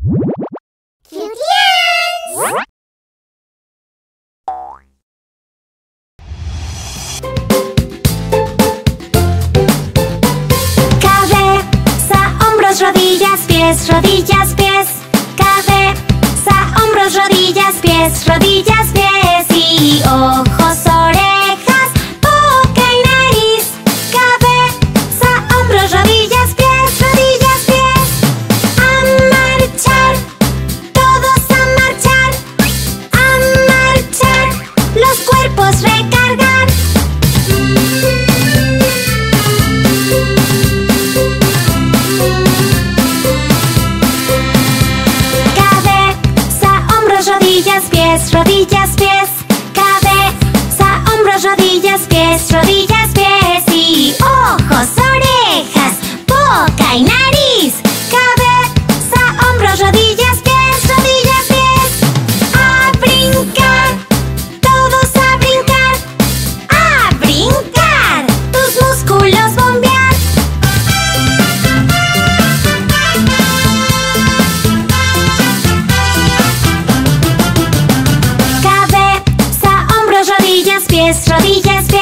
Rodillas, pies, rodillas, pies. Cabeza, hombros, rodillas, pies, rodillas, pies. Y ojos, orejas, boca y nariz. Cabeza, hombros, rodillas, pies, rodillas, pies. A marchar, todos a marchar. A marchar, los cuerpos recargar. Pies, rodillas, pies. Cabeza, hombros, rodillas, pies, rodillas, pies. Y ojos, orejas, boca y nariz. Cabeza, hombros, rodillas, pies, rodillas, pies. A brincar, todos a brincar. A brincar, tus músculos bombear. Pies, rodillas,